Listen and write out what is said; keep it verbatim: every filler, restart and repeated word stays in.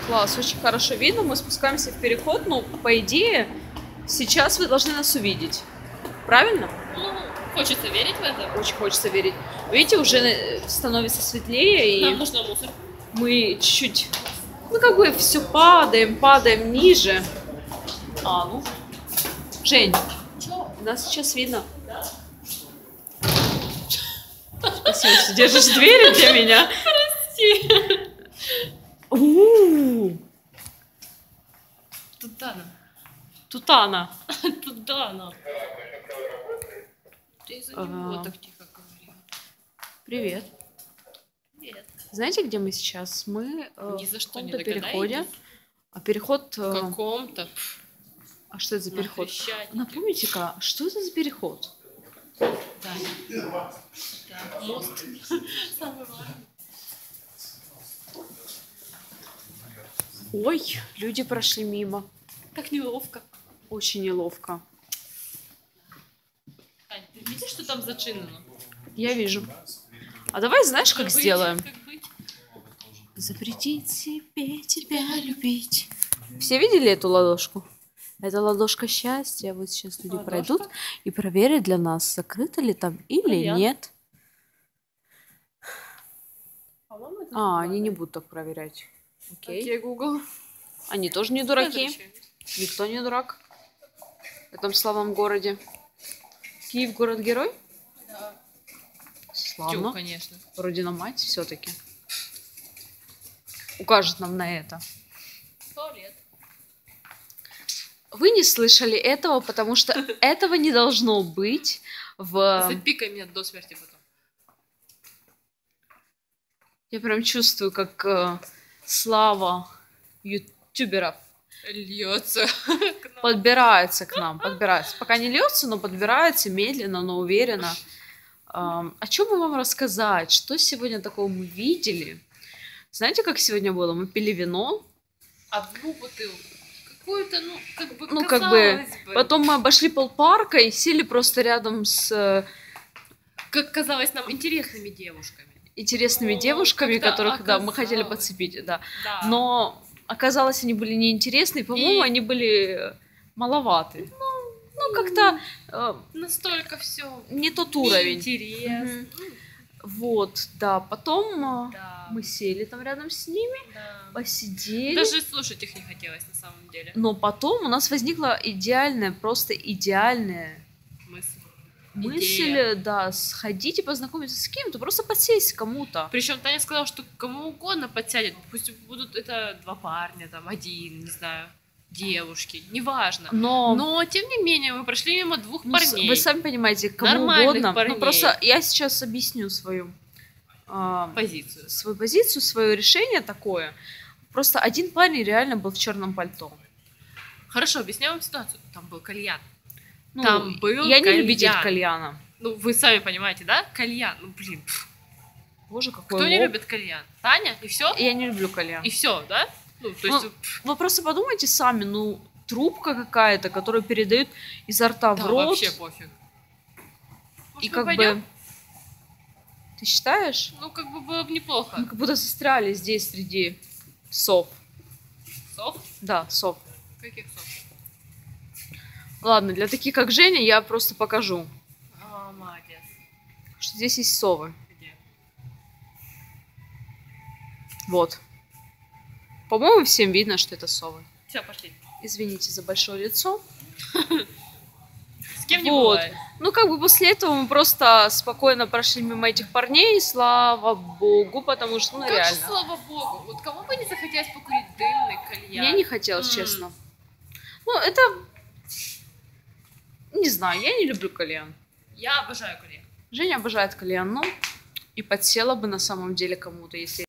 Класс, очень хорошо видно. Мы спускаемся в переход. Ну, по идее, сейчас вы должны нас увидеть. Правильно? Ну, хочется верить в это. Очень хочется верить. Видите, уже становится светлее, и Нам нужно мусор. мы чуть-чуть, ну, как бы все падаем, падаем ниже. А, ну, Жень, Чё? нас сейчас видно. Спасибо, что держишь двери для меня. Прости. У-у-у. Тутана. Тутана. Тутана. Ты из-за него А. так тихо говорила. Привет. Привет. Знаете, где мы сейчас? Мы э, Ни за в что не каком-то переходе. догадаетесь? А переход... э, В каком-то. А что это за На переход? Хрещатике. Напомните-ка, что это за переход? Да. Да. Мост. Самый важный. Ой, люди прошли мимо. Как неловко. Очень неловко. Ань, ты видишь, что там зачинено? Я вижу. А давай, знаешь, как Как быть? сделаем? Как быть? Запретить себе тебя любить. Все видели эту ладошку? Это ладошка счастья. Вот сейчас люди Ладошка? пройдут и проверят для нас, закрыто ли там или Кальян. нет. По-моему, это А, нормально. они не будут так проверять. Окей. Окей, Google. Они тоже не дураки. Возвращаемся. Никто не дурак в этом славном городе. Киев город-герой? Да. Славно. Тю, конечно. Родина мать все-таки. Укажет нам на это. Сто лет. Вы не слышали этого, потому что этого не должно быть в... Запикай меня до смерти потом. Я прям чувствую, как э, слава ютуберов Льется. подбирается к нам, подбирается. Пока не льется, но подбирается медленно, но уверенно. Эм, о чем бы вам рассказать? Что сегодня такого мы видели? Знаете, как сегодня было? Мы пили вино. Одну бутылку. Какую-то, ну, как бы, Ну, как бы, казалось бы. потом мы обошли полпарка и сели просто рядом с э, Как казалось нам, интересными девушками. интересными Но девушками, когда которых, да, мы хотели оказалось- подцепить, да. Да. Но оказалось, они были неинтересны, по-моему, И- они были маловаты. Ну, как-то э, Настолько все не тот уровень. интересно. Вот, да. Потом э, Да. мы сели там рядом с ними, Да. посидели. Даже слушать их не хотелось на самом деле. Но потом у нас возникла идеальная, просто идеальная Мысль. мысль, Идея. да, сходить и познакомиться с кем-то, просто подсесть к кому-то. Причем Таня сказала, что кому угодно подсядет. Пусть будут это два парня, там, один, не знаю, девушки, неважно. Но, Но, тем не менее, мы прошли мимо двух ну, с- парней. вы сами понимаете, кому Нормальных угодно. парней. Ну, просто я сейчас объясню свою, а, Позицию. свою позицию, свое решение такое. Просто один парень реально был в черном пальто. Хорошо, объясняю вам ситуацию. Там был кальян. Ну, Там был я не кальян. любитель кальяна. Ну, вы сами понимаете, да? Кальян. Ну, блин. пф. Боже, какой Кто не лоб. любит кальян? Таня? И все? Я не люблю кальян. И все, да? Ну, то Ну, есть, пф, Вы просто подумайте сами, ну, трубка какая-то, которую передают изо рта да, в рот. вообще пофиг. Может, И мы как пойдем? бы... Ты считаешь? Ну, как бы было бы неплохо. Мы как будто застряли здесь среди сов. Сов? Да, сов. Каких сов? Ладно, для таких, как Женя, я просто покажу, А, молодец. что здесь есть совы. Где? Вот. По-моему, всем видно, что это совы. Все, пошли. Извините за большое лицо. С кем не Вот. бывает. Ну, как бы после этого мы просто спокойно прошли мимо этих парней, слава богу, потому что, ну, Как же, реально. слава богу. Вот кому бы не захотелось покурить дымный кальян? Мне не хотелось, М. честно. Ну, это... Не знаю, я не люблю кальян. Я обожаю кальян. Женя обожает кальян, ну, и подсела бы на самом деле кому-то, если